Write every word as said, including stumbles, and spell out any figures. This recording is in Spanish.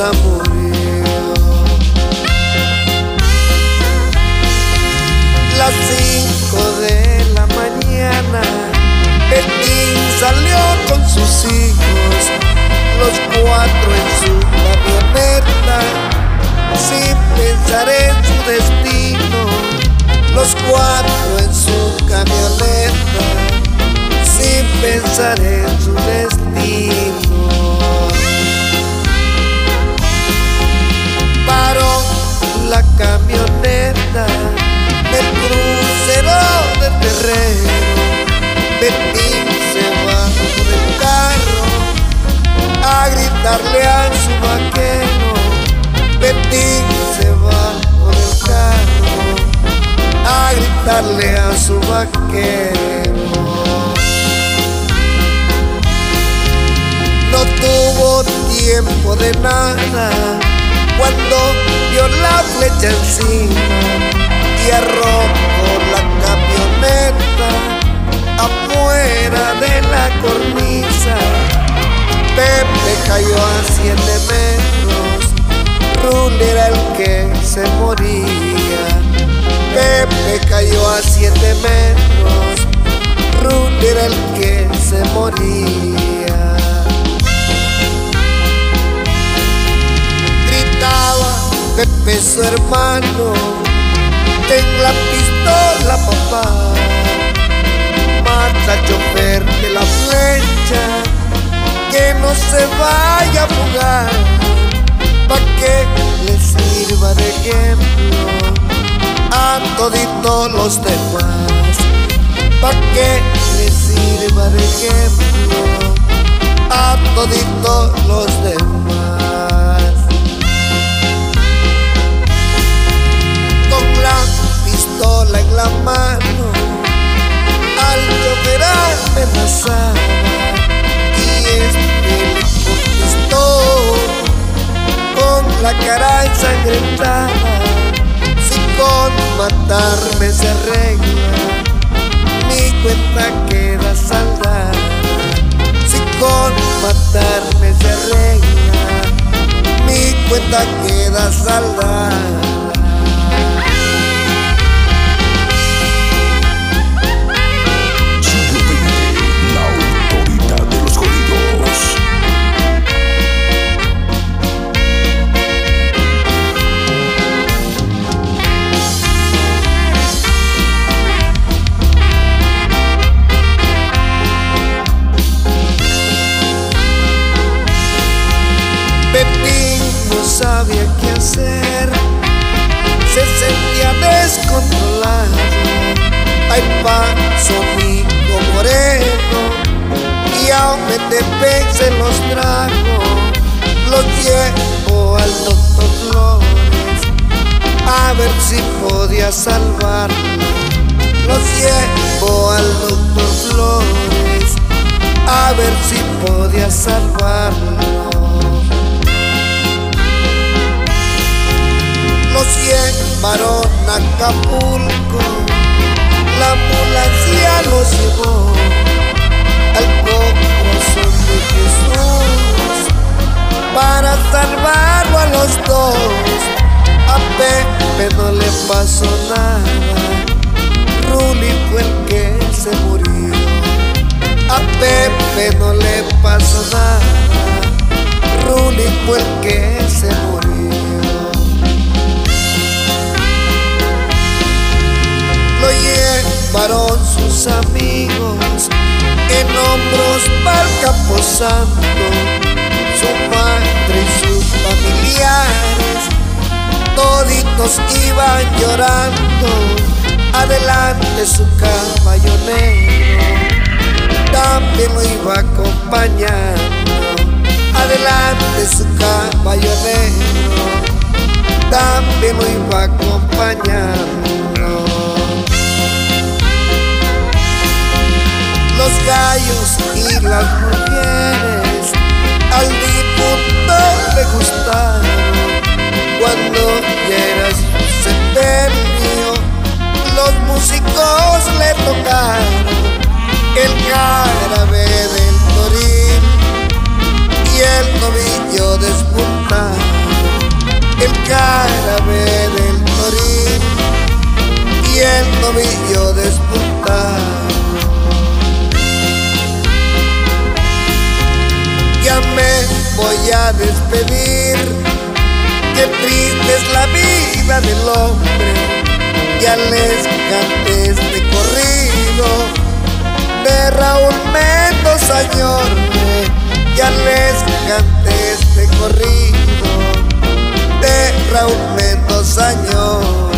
esposa murió. Las cinco de la mañana, Betín salió con sus hijos, los cuatro en su camioneta, sin pensar en su destino. Los cuatro en su camioneta, sin pensar en su destino. Paró la camioneta del crucero del Terrero. Betín se bajó del carro a gritarle a su vaquero. Betín se bajó del carro a gritarle a su vaquero. No tuvo tiempo de nada cuando vio la flecha encima y arrojó la camioneta afuera de la cornisa. Pepe cayó a siete metros, Ruli era el que se moría. Pepe cayó a siete metros, Ruli era el que se moría. Gritaba Pepe su hermano, ten la pistola papá, mata al chofer de la flecha, que no se vaya a fugar, pa' que le sirva de ejemplo a toditos los demás, pa' que le sirva de ejemplo a toditos los demás. Con la pistola en la mano al chofer amenazaba y este le contestó con la cara ensangrentada: si con matarme se arregla, mi cuenta queda saldada. Si con matarme se arregla, mi cuenta queda saldada. Betín no sabía qué hacer, se sentía descontrolado. Ay, paso amigo moreno, y a Metepec se los trajo. Los llevo al doctor Flores a ver si podía salvarlo. Los llevo al doctor Flores a ver si podía salvarlo. Los llevaron a Acapulco, la ambulancia los llevó al corazón de Jesús para salvarlo a los dos. A Pepe no le pasó nada, Ruli fue el que se murió. A Pepe no le pasó nada, Ruli fue el que se murió. Lo llevaron sus amigos en hombros pa'l camposanto, su madre y sus familiares, toditos iban llorando. Adelante su caballo negro también lo iba acompañando. Adelante su caballo negro también lo iba acompañando. Los gallos y las mujeres al diputado le gustaron. Cuando ya era su sepelio, los músicos le tocaron el jarabe del Toril y el novillo despuntado. jarabe del toril y el novillo despuntado. Ya me voy a despedir, que triste es la vida del hombre. Ya les canté este corrido de Raúl Mendoza Ñorbe. Ya les canté este corrido de Raúl Mendoza Ñorbe.